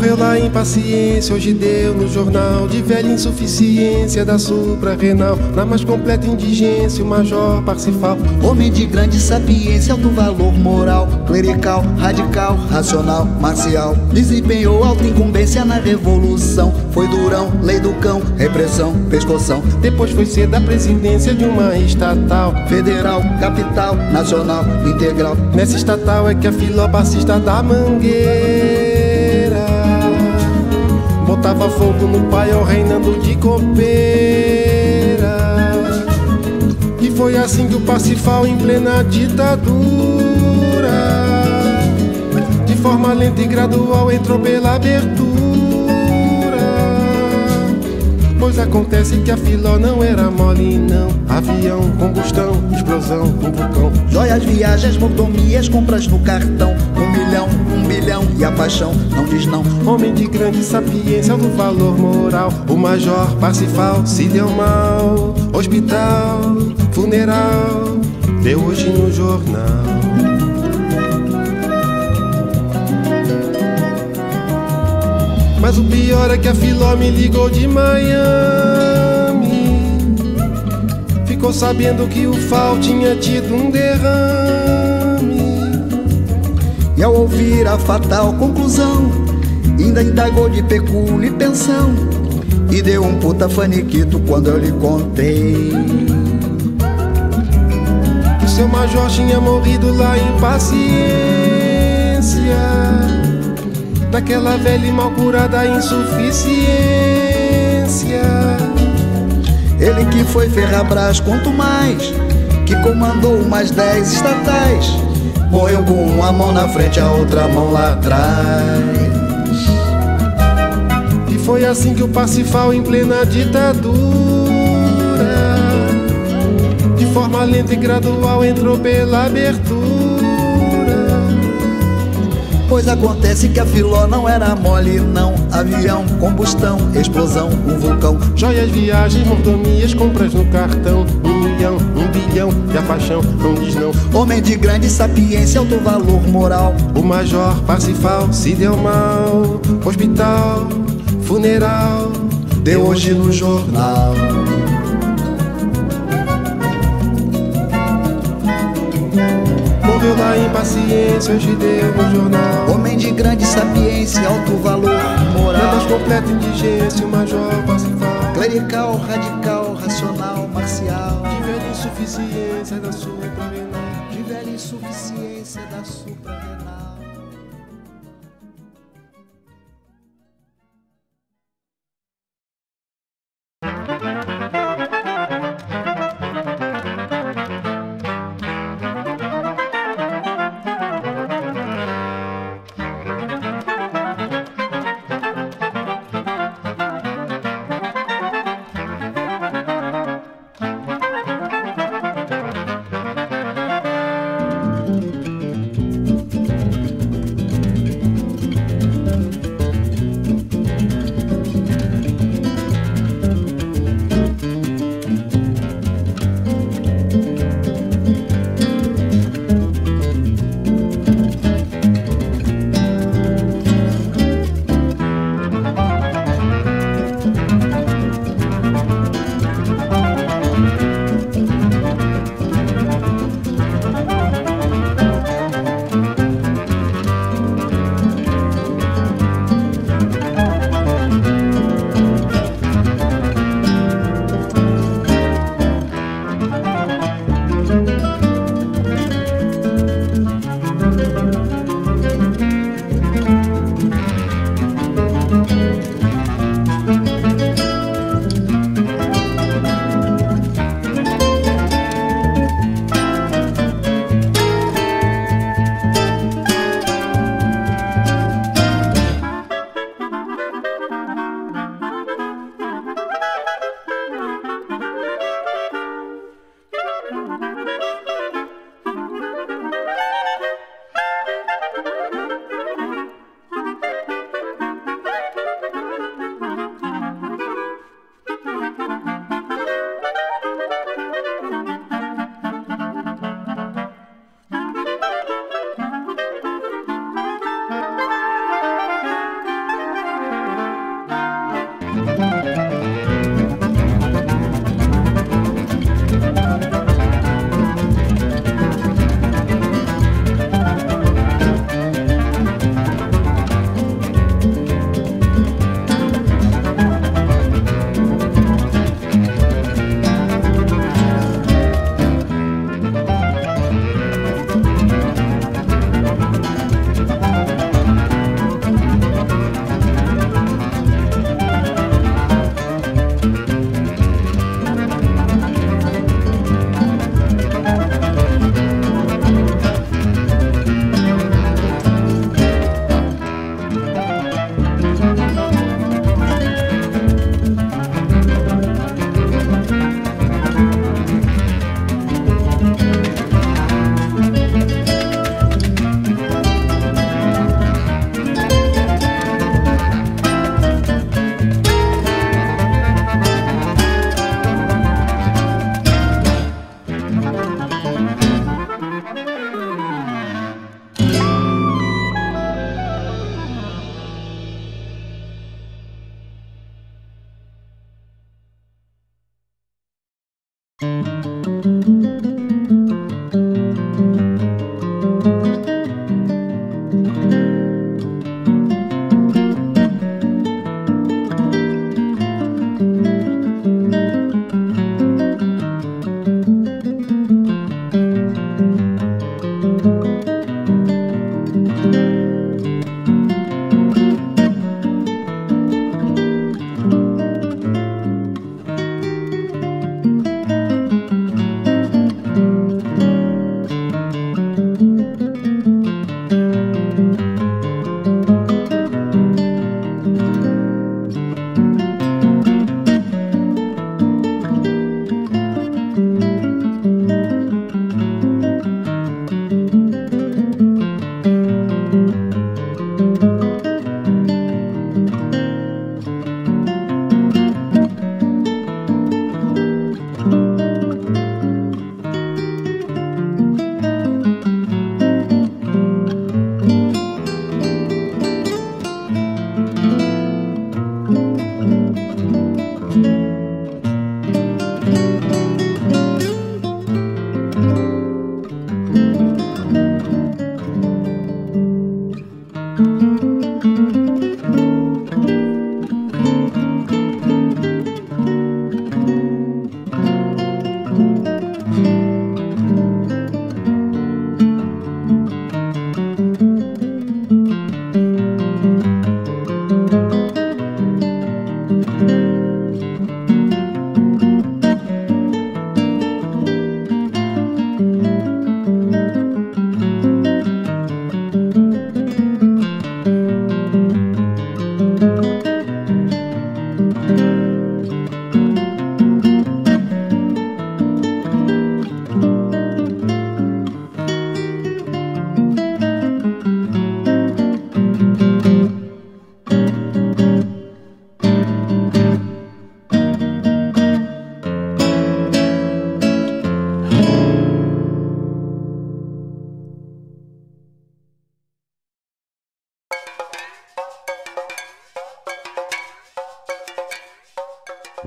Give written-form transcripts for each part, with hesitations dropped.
Morreu lá em Paciência, hoje deu no jornal, de velha insuficiência da suprarrenal. Na mais completa indigência, o Major Parsifal. Homem de grande sapiência, alto valor moral, clerical, radical, racional, marcial. Desempenhou alta incumbência na revolução. Foi durão, lei do cão, repressão, pescoção. Depois foi ser da presidência de uma estatal, Federal, capital, nacional, integral. Nessa estatal é que a Filó passista da Mangueira botava fogo no paiol reinando de copeira. E foi assim que o Parsifal, em plena ditadura, de forma lenta e gradual entrou pela abertura. Pois acontece que a Filó não era mole não. Avião, combustão, explosão, um vulcão. Joias, viagens, mordomias, compras no cartão. 1 milhão, 1 bilhão e a paixão não diz não. Homem de grande sapiência, do valor moral, o Major Parsifal se deu mal. Hospital, funeral, deu hoje no jornal. Mas o pior é que a Filó me ligou de Miami. Ficou sabendo que o Fal tinha tido um derrame. E ao ouvir a fatal conclusão, ainda indagou de pecúlio e pensão. E deu um puta faniquito quando eu lhe contei que o seu major tinha morrido lá em Paciência, daquela velha e mal curada insuficiência. Ele que foi Ferrabras, quanto mais, que comandou mais 10 estatais, morreu com uma mão na frente, a outra mão lá atrás. E foi assim que o Parsifal, em plena ditadura, de forma lenta e gradual entrou pela abertura. Pois acontece que a Filó não era mole não. Avião, combustão, explosão, um vulcão. Joias, viagens, mordomias, compras no cartão. 1 milhão, 1 bilhão e a paixão não diz não. Homem de grande sapiência, alto valor moral, o Major Parsifal se deu mal. Hospital, funeral, deu hoje no jornal. Morreu lá em Paciência, hoje deu no jornal. Homem de grande sapiência, alto valor moral, na mais completa indigência, o Major Parsifal. Clerical, radical, racional, marcial. De velha insuficiência da suprarrenal. De velha insuficiência da suprarrenal.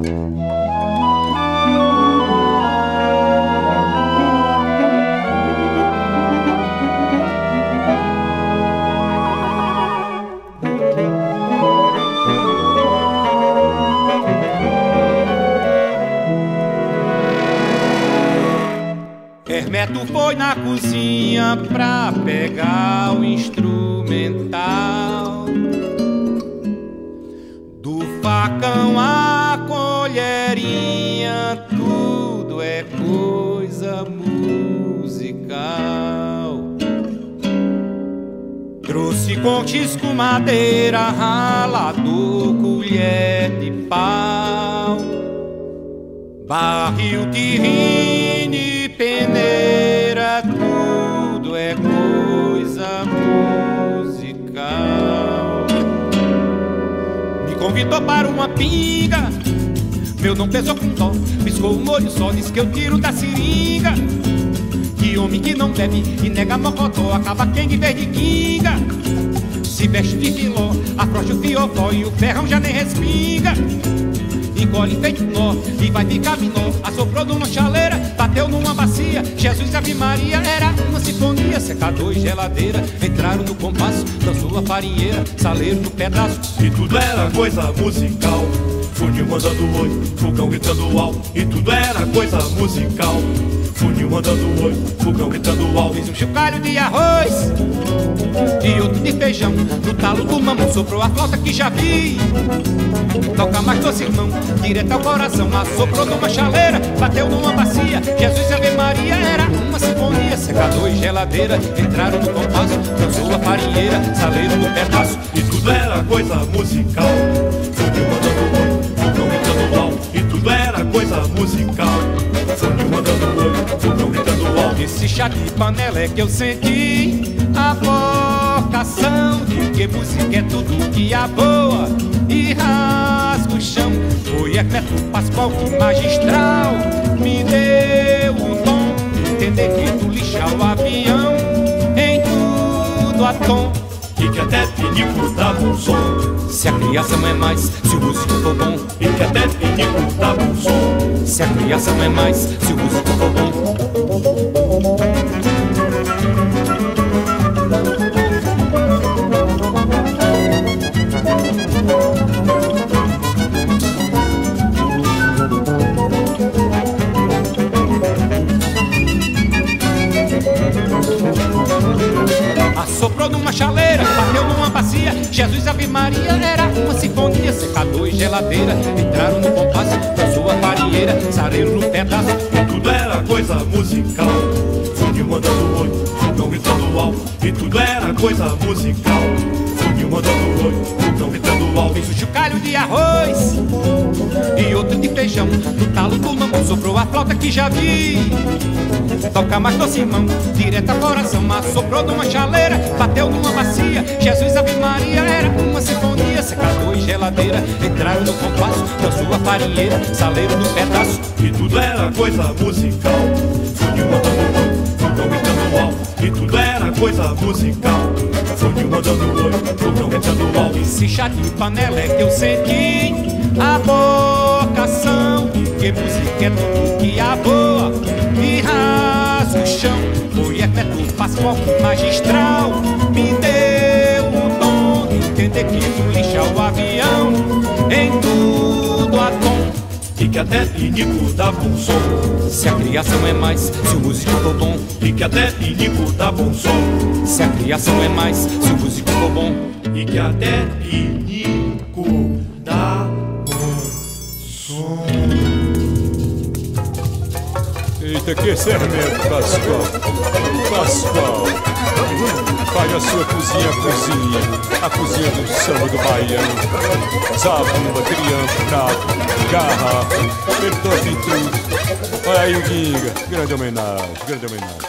Hermeto foi na cozinha pra pegar o instrumental. Do facão à colherinha, tudo é coisa musical. Trouxe contisco, madeira, ralador, colher de pau, barril, terrine, peneira, tudo é coisa musical. Me convidou para uma pinga, meu não pesou com dó, piscou o molho só, disse que eu tiro da seringa. Que homem que não bebe e nega mocotó, acaba quem de vez de quinga. Se veste de filó, afrouxa o fiofó e o ferrão já nem respinga. Engole feito nó e vai ficar minó. Assoprou numa chaleira, bateu numa bacia. Jesus Ave Maria, era uma sinfonia. Secador e geladeira entraram no compasso, dançou a farinheira, saleiro no pedaço. E tudo era coisa musical, funil mandando oi, fogão gritando au. E tudo era coisa musical, funil mandando oi, fogão gritando au. Fiz um chocalho de arroz e outro de feijão, no talo do mamão soprou a flauta que já vi. Toca mais doce, irmão, direto ao coração. Assoprou numa chaleira, bateu numa bacia. Jesus Ave Maria, era uma sinfonia. Secador e geladeira entraram no compasso, dançou a farinheira, saleiro no pedaço. E tudo era coisa musical, funil mandando oi, fogão gritando au. E tudo era coisa musical, funil mandando oi, fogão gritando au. Esse chá de panela é que eu senti a vocação de que música é tudo que há boa e rasga o chão. Foi Hermeto Pascoal que magistral me deu o dom de entender que tu lixar o avião em tudo a tom. E que até pinico dava um som. Se a criação é mais, se o músico for bom. E que até pinico dava um som. Se a criação é mais, se o músico for bom. Assoprou numa chaleira, bateu numa bacia. Jesus Ave Maria, era uma sinfonia. Secador e geladeira entraram no compasso, dançou a farinheira, sareiro no pedaço. E tudo era coisa musical, funil mandando oi, fogão gritando au. E tudo era coisa musical, funil mandando oi, fogão gritando au. Fiz um chocalho de arroz e outro de feijão, no talo do mamão soprou a flauta que já vi. Toca mais doce, irmão, direto ao coração. Assoprou numa chaleira, bateu numa bacia. Jesus Ave Maria, era uma sinfonia. Secador e geladeira entraram no compasso, dançou a farinheira, saleiro no pedaço. E tudo era coisa musical, funil mandando oi, fogão gritando au. E tudo era coisa musical, funil mandando oi, fogão gritando au. Esse chá de panela é que eu senti a vocação de que música é tudo que há boa e rasga o chão. Foi Hermeto Pascoal que magistral me deu o dom de entender que tu lixa o avião em tudo a tom. E que até pinico dava um som. Se a criação é mais, se o músico for bom. E que até pinico dava um som. Se a criação é mais, se o músico for bom. E que até pinico dava um som. Eita, que esse Hermeto Pascoal. Pascoal, faz a sua cozinha, a cozinha do samba do baiano. Zabumba, triângulo, prato, garrafa, apertou de tudo. Olha aí o Guinga, grande homenagem, grande homenagem.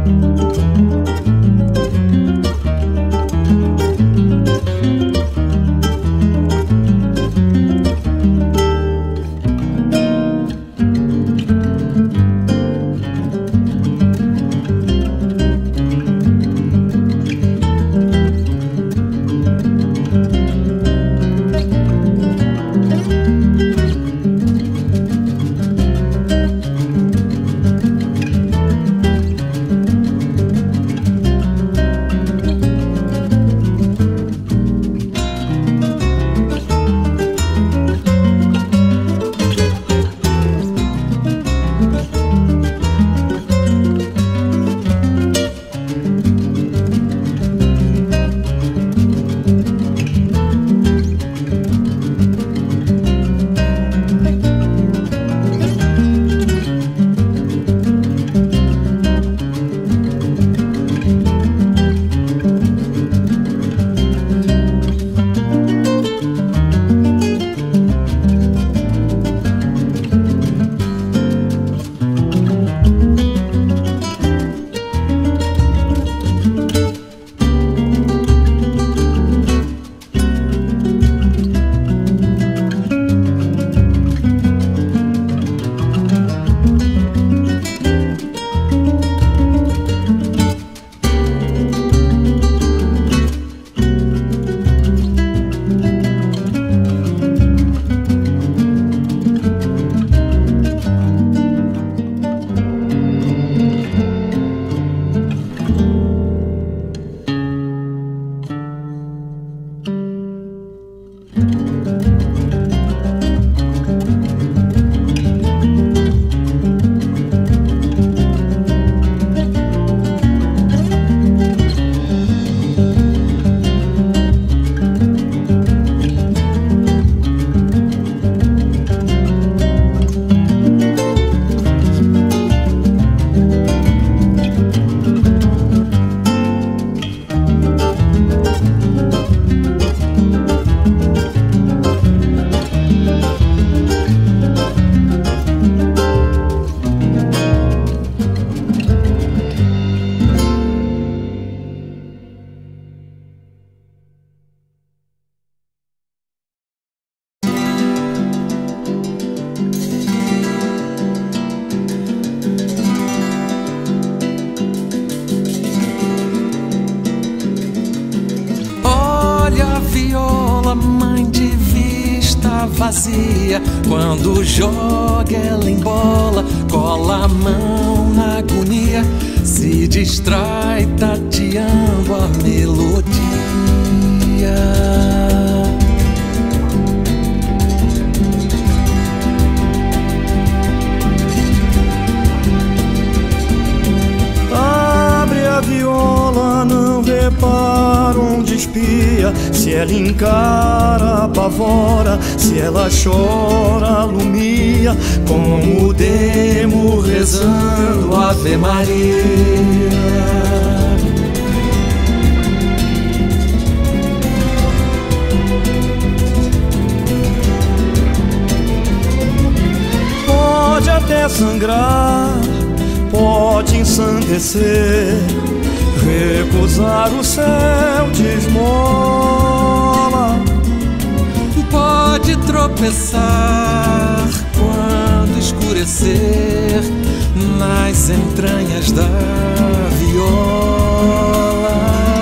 Vazia, quando joga ela em bola, cola a mão na agonia, se distrai tateando a melodia. Abre a viola, não repara onde espia, se ela encara, apavora, se ela chora, alumia, como o demo rezando Ave Maria. Pode até sangrar, pode ensandecer, recusar o céu de esmola. Pode tropeçar quando escurecer nas entranhas da viola.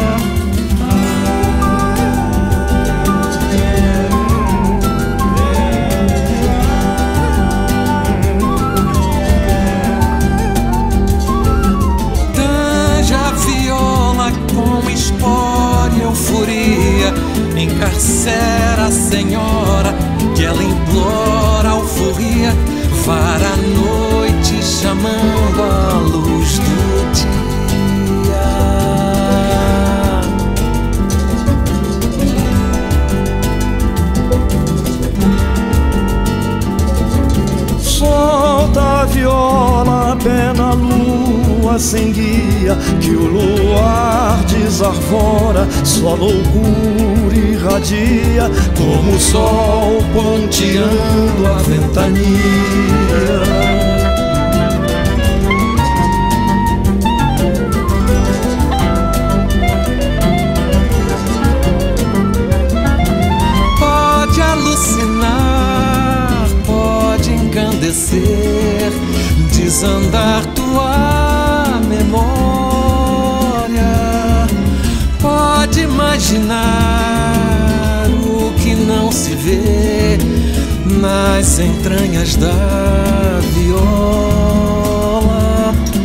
Tanja a viola com espora e euforia, encarcera a senhora que ela implora alforria, vara a noite chamando a luz do dia. Solta a viola, pé na lua sem guia, que o luar desarvora, só loucura irradia, como o sol ponteando a ventania. faz andar tua memória. Pode imaginar o que não se vê nas entranhas da viola.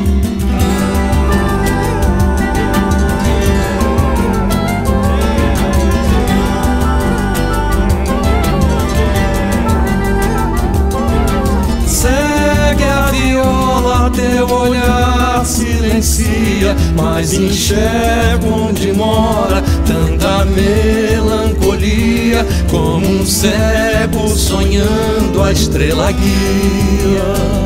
Segue a viola, teu olhar silencia, mas enxerga onde mora tanta melancolia, como um cego sonhando a estrela guia.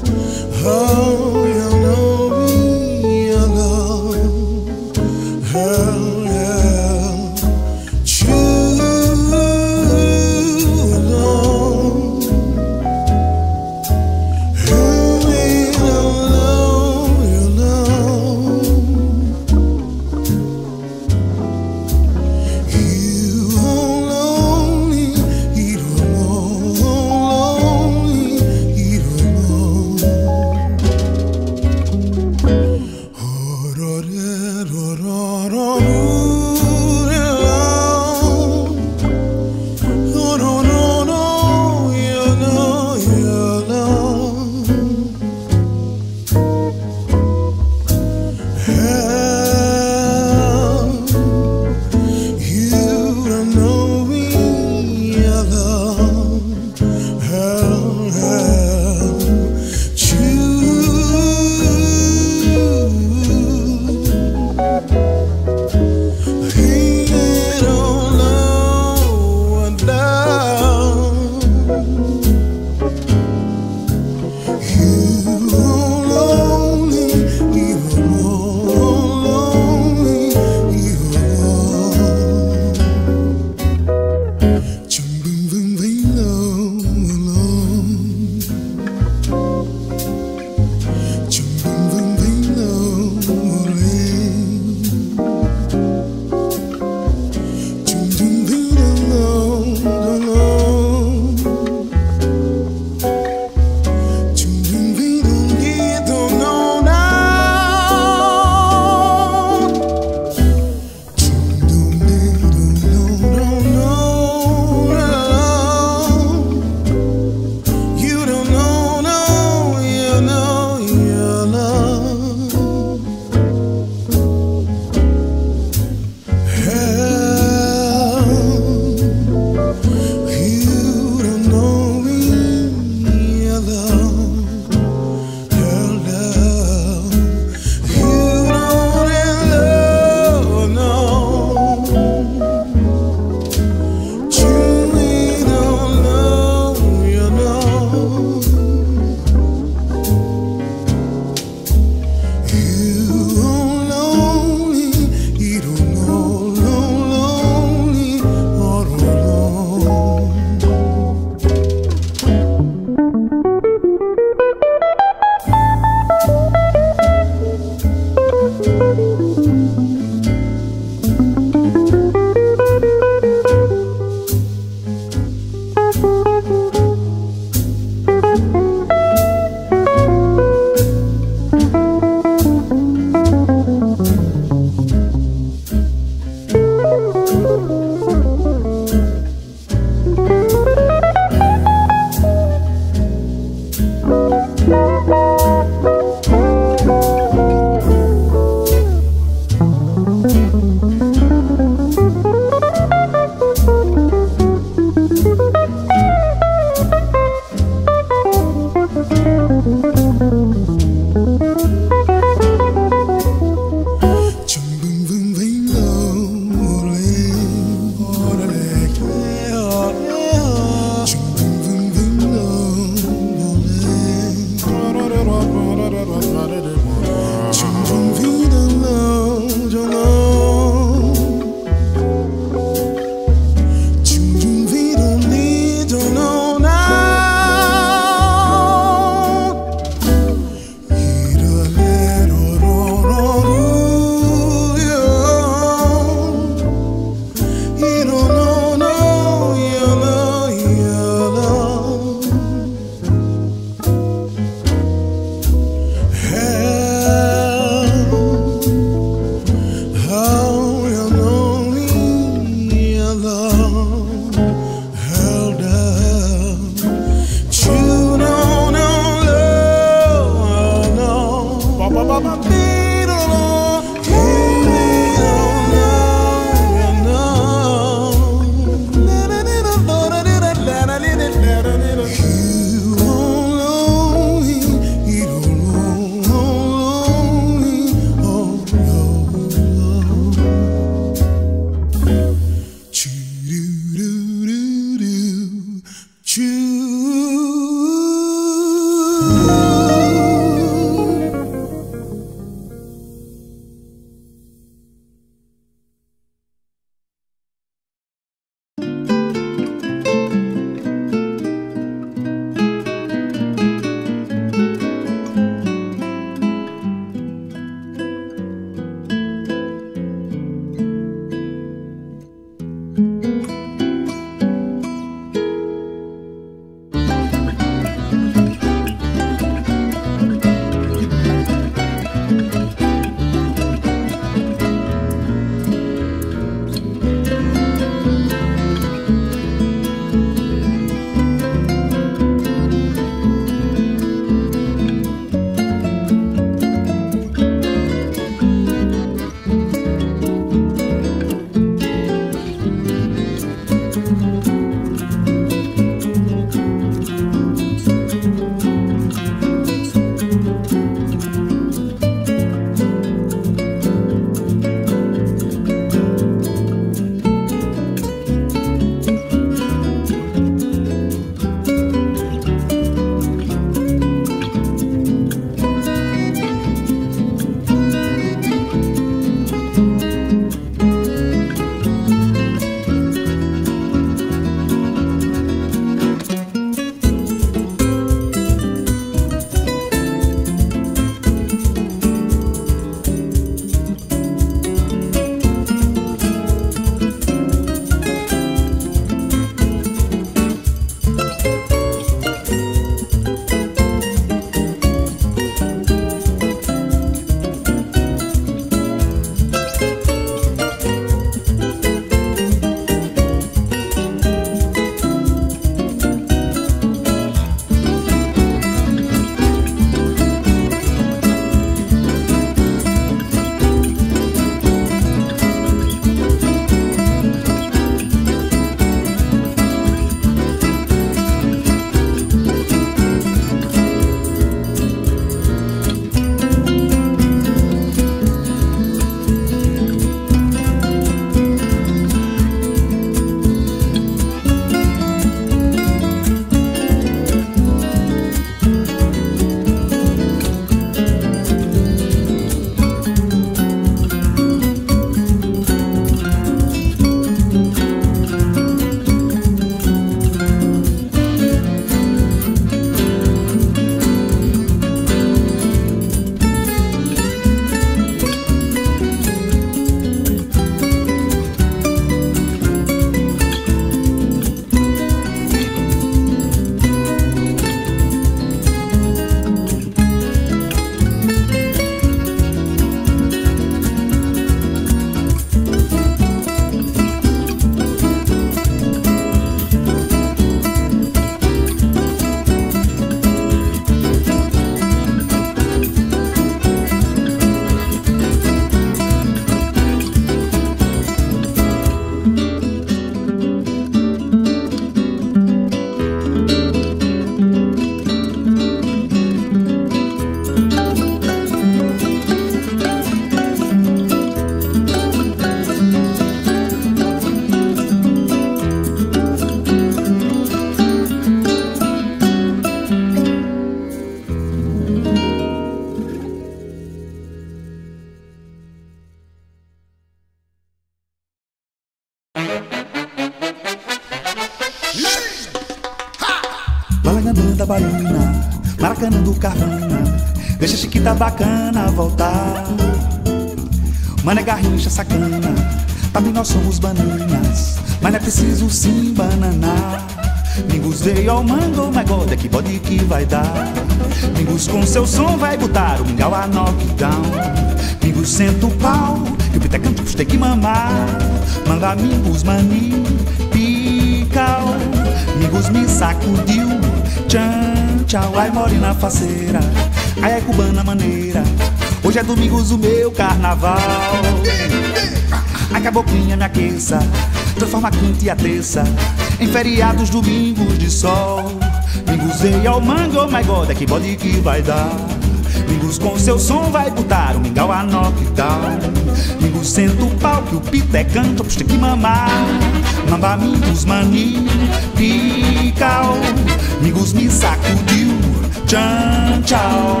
Balangandã da Baiana, Maracanã do Carvana, deixa a Chiquita bacana voltar. Mané Garrincha sacana, também nós somos bananas, mas não é preciso sim bananar. Mingus veio ao mango, mas God, é que bode que vai dar. Mingus com seu som vai botar o mingau a knockdown. Mingus senta o pau, e o Peter Campos tem que mamar. Manda Mingus mani, pical. Mingus me sacudiu, tchan, tchau. Ai, morena faceira, ai, é cubana maneira. Hoje é domingos o meu carnaval. Ai, caboclinha me aqueça, transforma a quinta e a terça em feriados, domingos de sol. Mingus veio ao mango, my God, é que bode que vai dar. Mingus com seu som vai botar o mingau a knockdown. Mingus senta o pau que o Pité canta, pois tem que mamar. Mamba Mingus mani, pical. Mingus me sacudiu, tchan, tchau.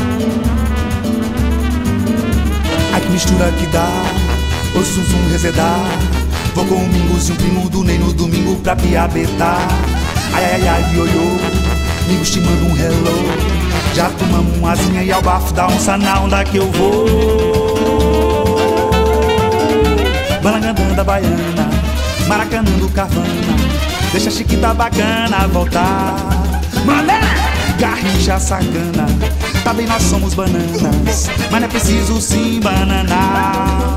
Ai, que mistura que dá, o zum resedar. Vou com o Mingus e um primo do Ney no domingo pra Piabetá. Ai, ai, ai, ioiô, Mingus te manda um hello. Já tomamos uma asinha e ao bafo da onça na onda que eu vou. Balangandã da Baiana, Maracanã do Carvana, deixa a Chiquita bacana voltar. Mané Garrincha sacana, também nós somos bananas, mas não é preciso sim bananar.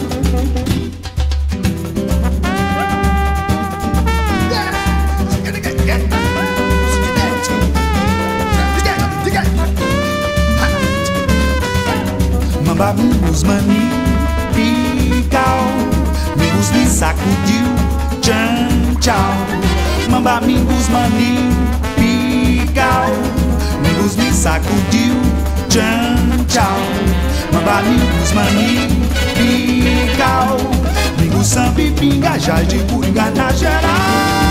Mamba Mingus mani, pical. Mingus me sacudiu, tchan, tchau. Mamba Mingus mani, pical. Mingus me sacudiu, tchan, tchau. Mamba Mingus mani, pical. Mingus samba e pinga, jaz de Coringa na geral.